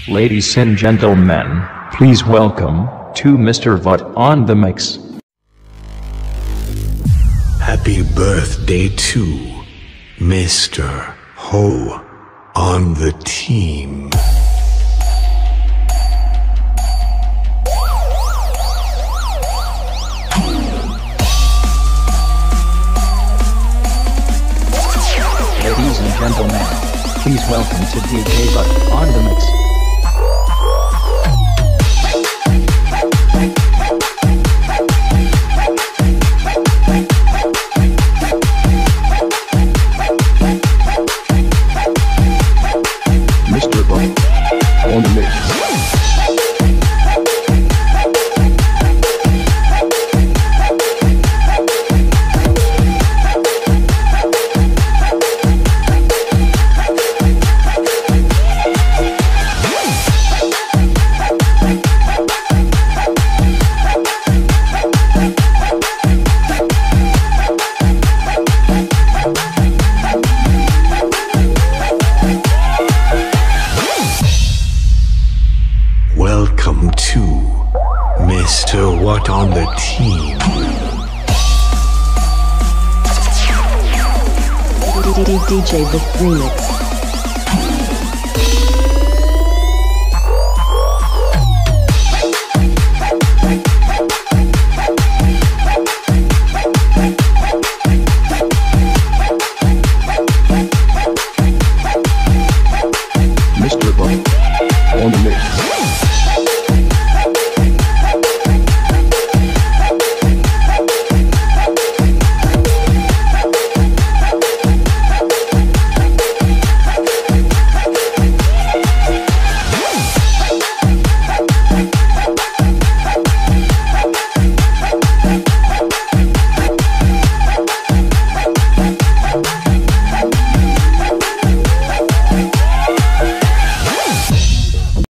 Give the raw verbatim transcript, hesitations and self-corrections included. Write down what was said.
Ladies and gentlemen, please welcome to Mister Vut on the mix. Happy birthday to Mister Ho on the team. Ladies and gentlemen, please welcome to D J Vut on the mix. Mister Vut on the mix. Welcome to Mister What on the team. D J Vut Remix.